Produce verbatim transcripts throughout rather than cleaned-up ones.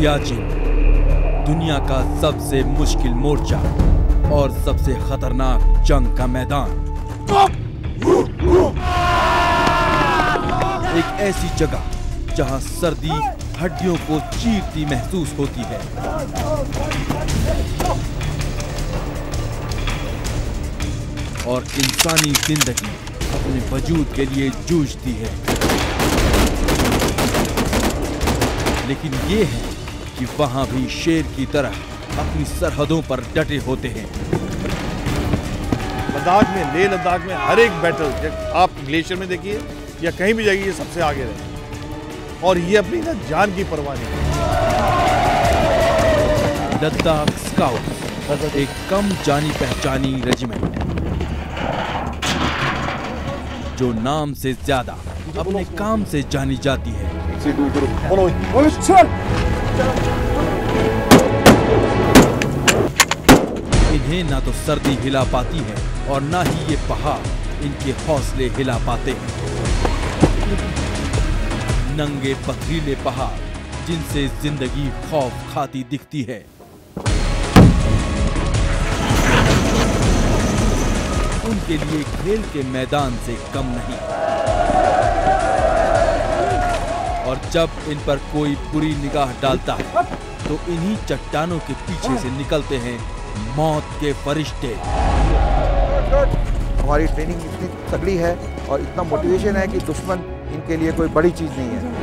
सियाचिन दुनिया का सबसे मुश्किल मोर्चा और सबसे खतरनाक जंग का मैदान। एक ऐसी जगह जहां सर्दी हड्डियों को चीरती महसूस होती है और इंसानी जिंदगी अपने वजूद के लिए जूझती है। लेकिन ये है कि वहां भी शेर की तरह अपनी सरहदों पर डटे होते हैं। लद्दाख में, लेह लद्दाख में हर एक बैटल आप ग्लेशियर में देखिए या कहीं भी जाइए, ये सबसे आगे रहे और ये अपनी ना जान की परवाह नहीं। लद्दाख स्काउट एक कम जानी पहचानी रेजिमेंट जो नाम से ज्यादा अपने काम से जानी जाती है। इन्हें ना तो सर्दी हिला पाती है और ना ही ये पहाड़ इनके हौसले हिला पाते हैं। नंगे पथरीले पहाड़ जिनसे जिंदगी खौफ खाती दिखती है। उनके लिए खेल के मैदान से कम नहीं। और जब इन पर कोई बुरी निगाह डालता है तो इन्हीं चट्टानों के पीछे से निकलते हैं मौत के फरिश्ते। हमारी ट्रेनिंग इतनी तगड़ी है और इतना मोटिवेशन है कि दुश्मन इनके लिए कोई बड़ी चीज नहीं है।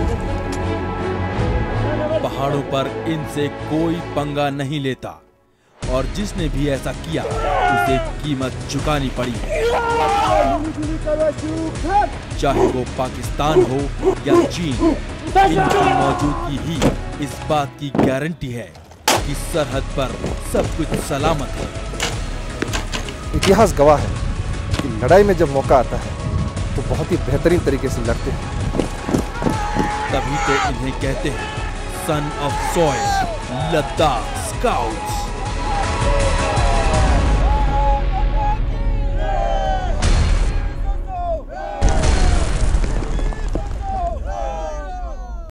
पहाड़ों पर इनसे कोई पंगा नहीं लेता और जिसने भी ऐसा किया उसे कीमत चुकानी पड़ी है। चाहे वो पाकिस्तान हो या चीन, इनकी मौजूदगी ही इस बात की गारंटी है कि सरहद पर सब कुछ सलामत है। इतिहास गवाह है कि लड़ाई में जब मौका आता है तो बहुत ही बेहतरीन तरीके से लड़ते हैं। तभी तो इन्हें कहते हैं son of soil, Ladakh scouts.